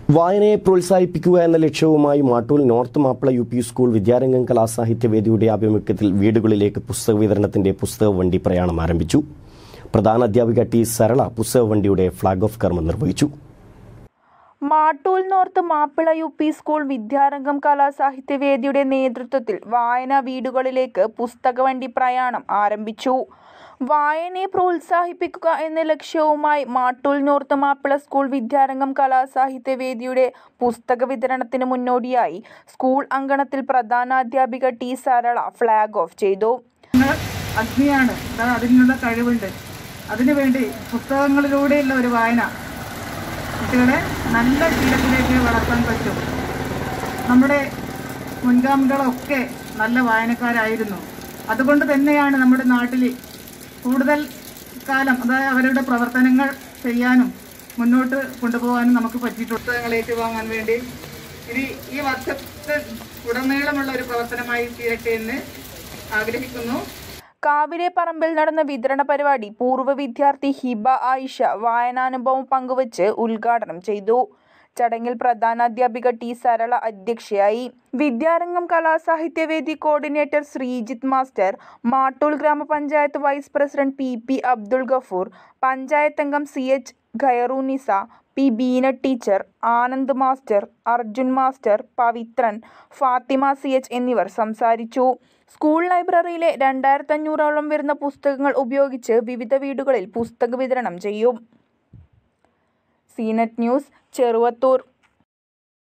വായനയെ പ്രോത്സാഹിപ്പിക്കുക എന്ന ലക്ഷ്യവുമായി Mattool North Mappila U P school Vidyarangam കലാസാഹിത്യവേദിയുടെ ആഭിമുഖ്യത്തിൽ വീടുകളിലേക്ക് പുസ്തക വിതരണത്തിന്റെ പുസ്തക വണ്ടി പ്രയാണം ആരംഭിച്ചു. പ്രധാന അധ്യാപിക ടി സരള പുസ്തക വണ്ടിയുടെ ഫ്ളാഗ് ഓഫ് കർമ്മം നിർവഹിച്ചു. Mattool North Mappila U P school Vidyarangam കലാസാഹിത്യവേദിയുടെ നേതൃത്വത്തിൽ വായന വീടുകളിലേക്ക് പുസ്തകവണ്ടി പ്രയാണം ആരംഭിച്ചു. വായനയെ പ്രോത്സാഹിപ്പിക്കുക എന്ന ലക്ഷ്യവുമായി മാട്ടൂൽ നോർത്ത് മാപ്പിള സ്കൂൾ വിദ്യാരംഗം കലാസാഹിത്യവേദിയുടെ പുസ്തക വിതരണത്തിന് മുന്നോടിയായി സ്കൂൾ അങ്കണത്തിൽ പ്രധാനാധ്യാപിക ടി സരള ഫ്ളാഗ് ഓഫ് ചെയ്തു. അഗ്നിയാണ്, അതിനുള്ള കഴിവുണ്ട്. അതിനുവേണ്ടി പുസ്തകങ്ങളിലൂടെയുള്ള ഒരു വായന കുട്ടികളെ നല്ല ശീലത്തിലേക്ക് വളർത്താൻ പറ്റും. നമ്മുടെ മുൻഗാമികളൊക്കെ നല്ല വായനക്കാരായിരുന്നു. അതുകൊണ്ട് തന്നെയാണ് നമ്മുടെ നാട്ടിൽ കൂടുതൽ കാലം അവരുടെ പ്രവർത്തനങ്ങൾ ചെയ്യാനും മുന്നോട്ട് കൊണ്ടുപോകാനും നമുക്ക് പറ്റിയിട്ടുണ്ട്. പുസ്തകങ്ങൾ ഏറ്റുവാങ്ങാൻ വേണ്ടി ഇനി ഈ വർഷത്തെ ഉടനീളമുള്ള ഒരു പ്രവർത്തനമായി തീരട്ടെ എന്ന് ആഗ്രഹിക്കുന്നു. കാവിലെ പറമ്പിൽ നടന്ന വിതരണ പരിപാടി പൂർവ്വ വിദ്യാർത്ഥി ഹിബ ആയിഷ വായനാനുഭവം പങ്കുവച്ച് ഉദ്ഘാടനം ചെയ്തു. ചടങ്ങിൽ പ്രധാനാധ്യാപിക ടി സരള അധ്യക്ഷയായി. വിദ്യാരംഗം കലാസാഹിത്യവേദി കോർഡിനേറ്റർ ശ്രീജിത്ത് മാസ്റ്റർ, മാട്ടൂൽ ഗ്രാമപഞ്ചായത്ത് vice president P Abdul Gafoor, panchayat അംഗം CH Khairunisa, P Beena teacher, Anand master, Arjun master, Pavithran, Fathima CH എന്നിവർ സംസാരിച്ചു. സ്കൂൾ ലൈബ്രറിയിലെ 2500ഓളം വരുന്ന പുസ്തകങ്ങൾ ഉപയോഗിച്ച് വിവിധ വീടുകളിൽ പുസ്തക വിതരണം ചെയ്യും. Cnet news, Cheruvathur.